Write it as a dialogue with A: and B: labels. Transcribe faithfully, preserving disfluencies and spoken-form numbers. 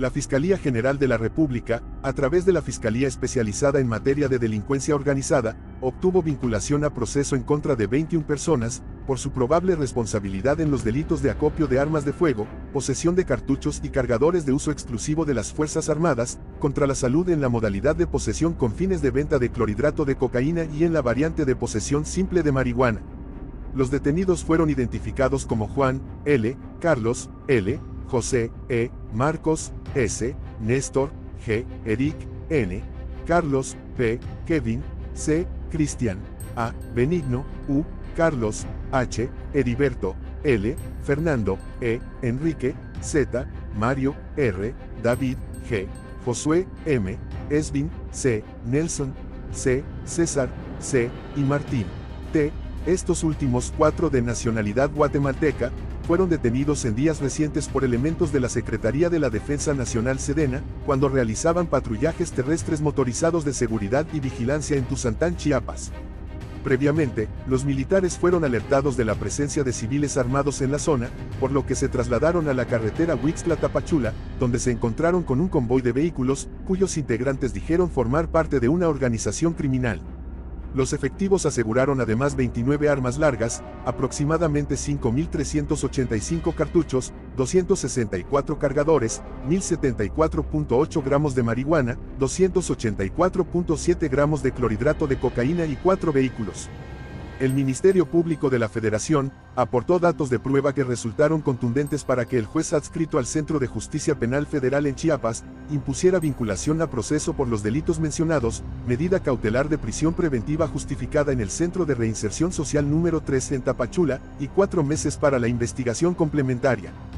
A: La Fiscalía General de la República, a través de la Fiscalía Especializada en Materia de Delincuencia Organizada, obtuvo vinculación a proceso en contra de veintiuna personas, por su probable responsabilidad en los delitos de acopio de armas de fuego, posesión de cartuchos y cargadores de uso exclusivo de las Fuerzas Armadas, contra la salud en la modalidad de posesión con fines de venta de clorhidrato de cocaína y en la variante de posesión simple de marihuana. Los detenidos fueron identificados como Juan, L., Carlos, L., José, E., Marcos, S., Néstor, G., Eric, N., Carlos, P., Kevin, C., Cristian, A., Benigno, U., Carlos, H., Heriberto, L., Fernando, E., Enrique, Z., Mario, R., David, G., Josué, M., Esvin, C., Nelson, C., César, C., y Martín, T. Estos últimos cuatro de nacionalidad guatemalteca, fueron detenidos en días recientes por elementos de la Secretaría de la Defensa Nacional Sedena, cuando realizaban patrullajes terrestres motorizados de seguridad y vigilancia en Tuzantán, Chiapas. Previamente, los militares fueron alertados de la presencia de civiles armados en la zona, por lo que se trasladaron a la carretera Huixtla-Tapachula, donde se encontraron con un convoy de vehículos, cuyos integrantes dijeron formar parte de una organización criminal. Los efectivos aseguraron además veintinueve armas largas, aproximadamente cinco mil trescientos ochenta y cinco cartuchos, doscientos sesenta y cuatro cargadores, mil setenta y cuatro punto ocho gramos de marihuana, doscientos ochenta y cuatro punto siete gramos de clorhidrato de cocaína y cuatro vehículos. El Ministerio Público de la Federación aportó datos de prueba que resultaron contundentes para que el juez adscrito al Centro de Justicia Penal Federal en Chiapas impusiera vinculación a proceso por los delitos mencionados, medida cautelar de prisión preventiva justificada en el Centro de Reinserción Social número tres en Tapachula, y cuatro meses para la investigación complementaria.